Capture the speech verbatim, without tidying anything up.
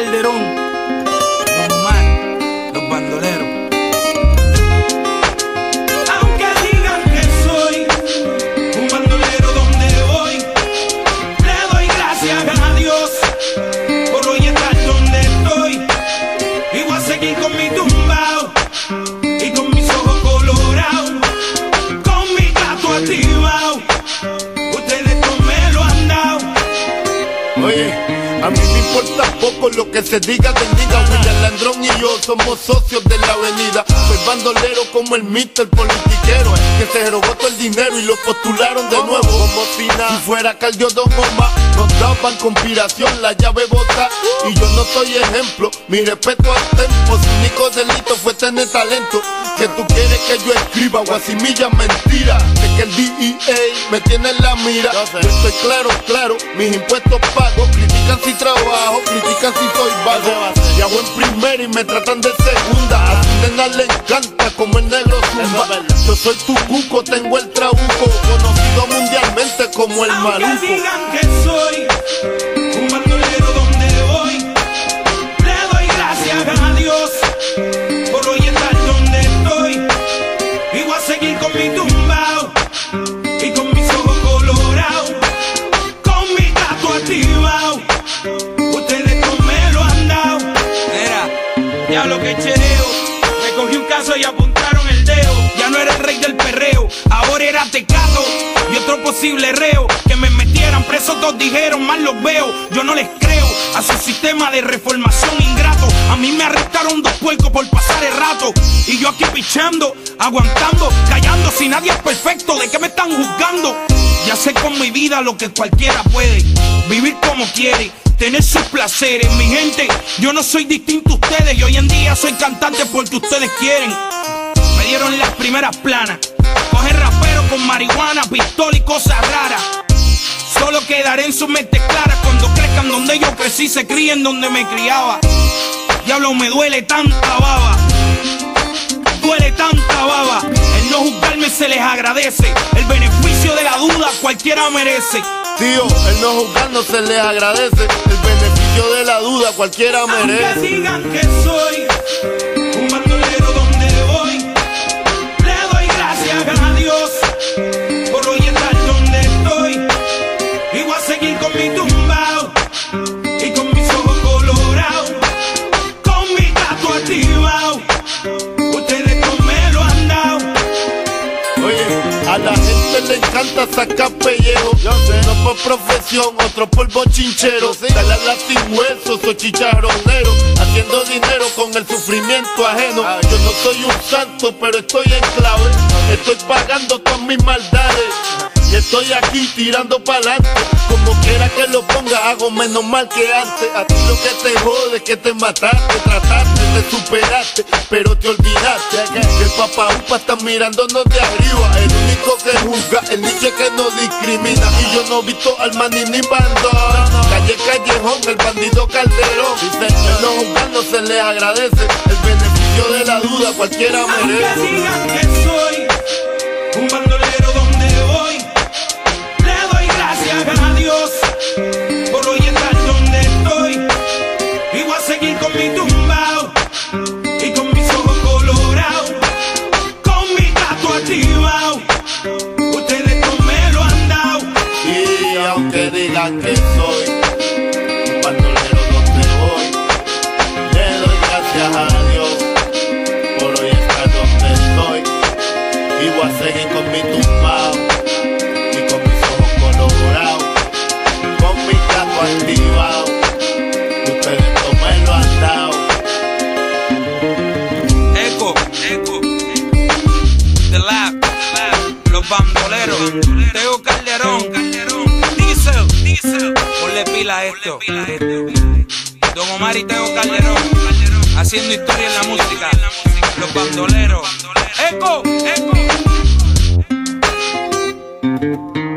Calderón, Don Omar, Los Bandoleros. Aunque digan que soy un bandolero donde voy, le doy gracias a Dios por hoy estar donde estoy. Y voy a seguir con mi tumbao y con mis ojos colorados, con mi gato activado. Ustedes no me lo han dado. Oye, a mí me importa poco lo que se diga de diga. William Landrón y yo somos socios de la avenida. Soy bandolero como el mister politiquero, que se robó todo el dinero y lo postularon de nuevo. Como si nada, si fuera Calderón Omar, nos daban conspiración, la llave bota. Y yo no soy ejemplo, mi respeto al tempo. Su único delito fue tener talento. Que tú quieres que yo escriba guasimilla mentira, de que el D E A me tiene en la mira. Yo estoy claro, claro, mis impuestos pago. Critican si trabajo, critican si soy vago. Viajo en primera y me tratan de segunda. A su nena le encanta como el negro zumba. Yo soy tu cuco, tengo el trabuco, conocido mundialmente como el Aunque maluco. digan que soy un bandolero donde voy, le doy gracias a Dios por hoy estar donde estoy. Y voy a seguir con mi tumbao y con mis ojos colorados, con mi gato activado. Ustedes no me lo han dado. Mira, ya lo que chereo, me cogí un caso y apuntaron el dedo. Ya no era el rey del perreo, ahora era Tecato y otro posible reo. Que me metieran preso, todos dijeron, mal los veo. Yo no les creo a su sistema de reformación ingrato. A mí me arrestaron dos puercos por pasar el rato, y yo aquí pichando, aguantando, callando. Si nadie es perfecto, ¿de qué me están juzgando? Ya sé con mi vida lo que cualquiera puede, vivir como quiere, tener sus placeres. Mi gente, yo no soy distinto a ustedes, y hoy en día soy cantante porque ustedes quieren. Me dieron las primeras planas, coger rapero con marihuana, pistola y cosas raras. Solo quedaré en sus mentes claras cuando crezcan donde yo crecí, se críen donde me criaba. Diablo, me duele tanta baba, duele tanta baba. El no juzgarme se les agradece, el beneficio de la duda cualquiera merece. Tío, el no juzgar no se les agradece, el beneficio de la duda cualquiera merece. Aunque digan que soy un bandolero donde voy, le doy gracias a Dios por hoy estar donde estoy. Y voy a seguir con mi tumbao y con mis ojos colorados, con mi gato activado. Ustedes no me lo han dado. Oye, a la gente le encanta sacar pellejo. Yo sé, no por profesión, otro por bochinchero. Dale a la sin hueso, soy chicharronero, haciendo dinero con el sufrimiento ajeno. Yo no soy un santo, pero estoy en clave. Estoy pagando todas mis maldades y estoy aquí tirando pa'lante. Como quiera que lo ponga, hago menos mal que antes. A ti lo que te jode es que te mataste, trataste, te superaste, pero te olvidaste que el papá upa está mirándonos de arriba. El único que juzga, el niche que no discrimina. Y yo no he visto al maní ni bandón. Calle Callejón, el bandido Calderón. Dice, el no juzgar no se les agradece, el beneficio de la duda cualquiera merece. Aunque digan que soy un bandolero donde voy, le doy gracias a Dios por hoy estar donde estoy. Y voy a seguir con mi tumbao y con mis ojos colorados, con mi gato activado. Ustedes no me lo han dado. Y aunque digan que soy un bandolero donde voy, le doy gracias a Dios por hoy estar donde estoy. Y voy a seguir con mi tumbao y con mis ojos colorados, con mi gato activado. Ustedes no me lo han dado. Eco, Eco, The Lab, Los Bandoleros, Teo Calderón, Diesel, Diesel, ponle pila a esto. Don Omar y Teo Calderón, haciendo historia en la música. Los Bandoleros, Eco, Eco.